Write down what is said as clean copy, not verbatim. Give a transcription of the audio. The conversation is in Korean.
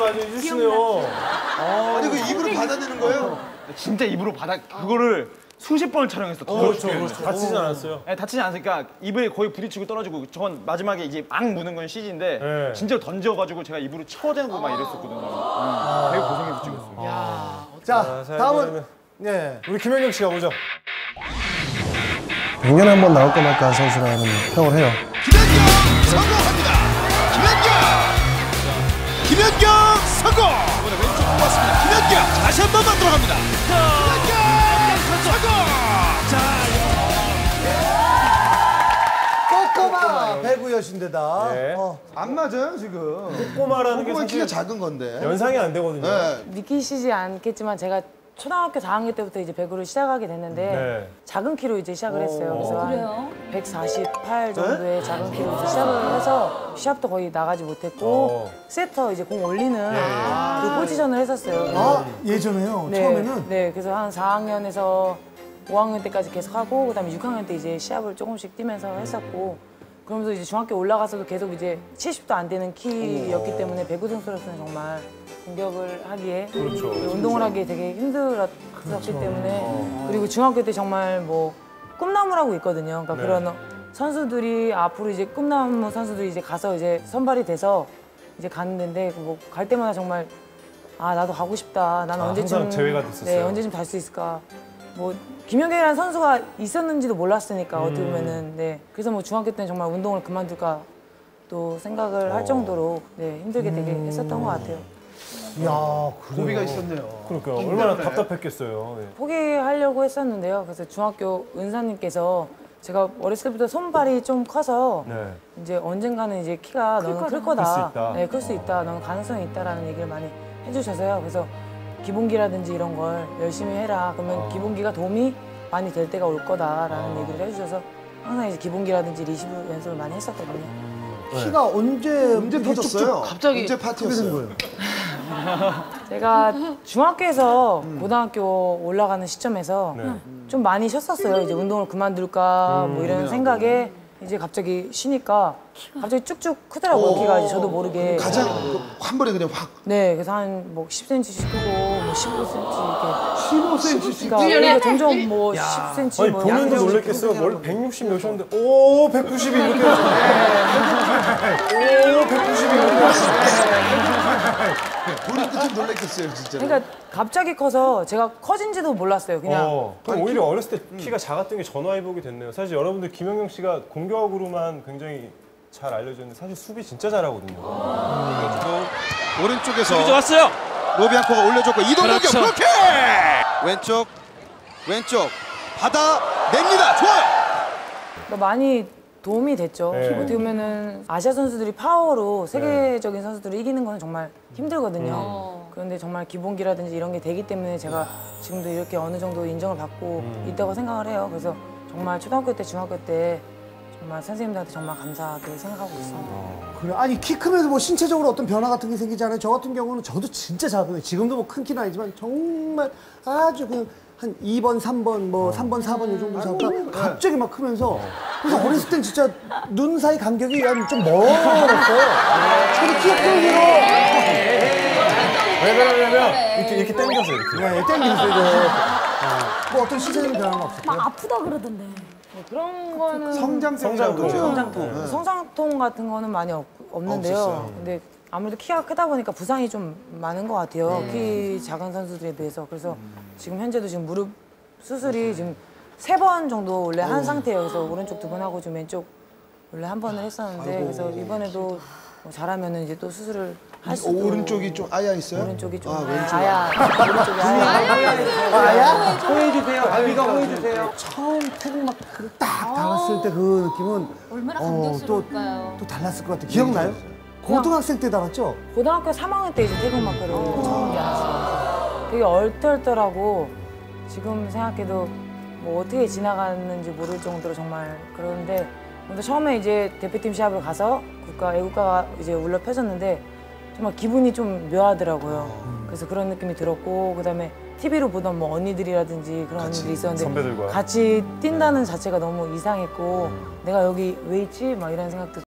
많이 해주시네요. 아니 그 입으로 받아내는 거예요? 진짜 입으로 그거를 수십 번을 촬영했어. 그렇죠. 다치진 않았어요. 네, 다치지 않았으니까 입에 거의 부딪히고 떨어지고 저건 마지막에 이제 막 무는 건 CG인데 네. 진짜 던져가지고 제가 입으로 쳐대고 막 이랬었거든요. 되게 고생해서 찍었어요. 자, 다음은 네. 우리 김연경 씨가 보죠. 100년에 한 번 나올까 말까 한 선수라는 평을 해요. 김연경 성공합니다. 김연경 성공. 이번에 왼쪽 뽑았습니다. 김연경 다시 한 번 만들어 갑니다. 김연경 성공. 꼬꼬마 배구 여신대다. 네. 안 맞아요 지금. 꼬마라는 게 꼬꼬마 키가 사실 작은 건데. 연상이 안 되거든요. 네. 믿기시지 않겠지만 제가 초등학교 4학년 때부터 이제 배구를 시작하게 됐는데 네. 작은 키로 이제 시작을 했어요. 그래서 그래요? 한 148 정도의 작은 키로 이제 시작을 해서 시합도 거의 나가지 못했고 세터 이제 공 올리는 그 포지션을 했었어요. 아, 예전에요. 네, 처음에는 네, 그래서 한 4학년에서 5학년 때까지 계속 하고 그다음에 6학년 때 이제 시합을 조금씩 뛰면서 했었고 그러면서 이제 중학교 올라가서도 계속 이제 70도 안 되는 키였기 때문에 배구 선수로서는 정말 공격을 하기에 그렇죠. 운동을 하기에 되게 힘들었기 때문에 그리고 중학교 때 정말 뭐 꿈나무라고 있거든요. 그러니까 네. 그런 선수들이 앞으로 이제 꿈나무 선수들이 이제 가서 이제 선발이 돼서 이제 가는 데인데 뭐 갈 때마다 정말 아 나도 가고 싶다. 나는 언제쯤 항상 제외가 됐었어요. 네, 언제쯤 갈 수 있을까. 뭐 김연경이라는 선수가 있었는지도 몰랐으니까 어떻게 보면은 네 그래서 뭐 중학교 때는 정말 운동을 그만둘까 또 생각을 할 정도로 네 힘들게 되게 했었던 것 같아요. 이야, 그래요. 고비가 있었네요. 그러니까 얼마나 답답했겠어요. 네. 포기하려고 했었는데요. 그래서 중학교 은사님께서 제가 어렸을 때부터 손발이 좀 커서 네. 이제 언젠가는 이제 키가 너는 클 클 수 거다. 있다. 네, 클 수 있다. 너는 가능성이 있다라는 얘기를 많이 해주셔서요. 그래서 기본기라든지 이런 걸 열심히 해라. 그러면 기본기가 도움이 많이 될 때가 올 거다라는 얘기를 해주셔서 항상 이제 기본기라든지 리시브 연습을 많이 했었거든요. 키가 언제 터졌어요? 갑자기 언제 파티였어요? 제가 중학교에서 고등학교 올라가는 시점에서 네. 좀 많이 쉬었었어요. 이제 운동을 그만둘까 뭐 이런 생각에 이제 갑자기 쉬니까 갑자기 쭉쭉 크더라고요. 키가 이제 저도 모르게. 가장 한 번에 그냥 확. 네, 그래서 한 뭐 10cm씩 크고 뭐 15cm 이렇게. 15cm. 그러니까 점점 뭐 10cm 아니 뭐 본인도 양쪽 놀랬겠어요. 원래 160 몇이었는데 오 190이 이렇게 오 190이 이렇게 우리도 좀 놀랬겠어요 진짜. 그러니까 갑자기 커서 제가 커진지도 몰랐어요. 그냥 그럼 오히려 어렸을 때 키가 작았던 게 전화위복이 됐네요. 사실 여러분들 김연경 씨가 공격으로만 굉장히 잘 알려졌는데 사실 수비 진짜 잘하거든요. 오른쪽에서 좋았어요. 로비앙코가 올려줬고 이동국이 그렇죠. 그렇게 왼쪽 받아냅니다. 좋아요. 그러니까 많이 도움이 됐죠. 네. 어떻게 보면은 아시아 선수들이 파워로 세계적인 선수들을 이기는 건 정말 힘들거든요. 그런데 정말 기본기라든지 이런 게 되기 때문에 제가 지금도 이렇게 어느 정도 인정을 받고 있다고 생각을 해요. 그래서 정말 초등학교 때, 중학교 때 정말 선생님들한테 정말 감사하게 생각하고 있습니다. 그래. 아니 키 크면서 뭐 신체적으로 어떤 변화 같은 게 생기지 않아요? 저 같은 경우는 저도 진짜 작아요. 지금도 뭐 큰 키는 아니지만 정말 아주 그냥 한 2번, 3번, 뭐 3번, 4번 이 정도 작다가 갑자기 막 크면서 그래서 어렸을 땐 진짜 눈 사이 간격이 좀 멀었어요. 근데 키가 크면서 왜 그러냐면 이렇게 당겨서 이렇게. 네, 땡기면서 이제 뭐 어떤 신체적인 변화가 없었어요? 막 아프다 그러던데. 그런 거는 성장통 같은 거는 많이 없는데요. 없었어요. 근데 아무래도 키가 크다 보니까 부상이 좀 많은 것 같아요. 키 작은 선수들에 비해서. 그래서 지금 현재도 지금 무릎 수술이 지금 3번 정도 원래 한 상태예요. 그래서 오른쪽 2번 하고 지금 왼쪽 원래 한 번을 했었는데 그래서 이번에도 뭐 잘하면은 이제 또 수술을 할 수도. 오른쪽이 좀 아야 있어요? 오른쪽이 좀 왼쪽. 아야. 오른쪽이 아야. 호해주세요. 아비가 호해주세요. 처음 태극마크를 딱 달았을 때 그 느낌은 얼마나 또 감격스러울까요? 달랐을 것 같아요. 기억나요? 고등학생 때 달았죠? 고등학교 3학년 때 이제 태극마크를 처음 달았어요. 되게 얼떨떨하고 지금 생각해도 뭐 어떻게 지나갔는지 모를 정도로 정말 그러는데 근데 처음에 이제 대표팀 시합을 가서 애국가가 이제 울려 펴졌는데 정말 기분이 좀 묘하더라고요. 그래서 그런 느낌이 들었고 그다음에 TV로 보던 뭐 언니들이라든지 그런 언니들이 있었는데 선배들과. 같이 뛴다는 자체가 너무 이상했고 내가 여기 왜 있지? 막 이런 생각도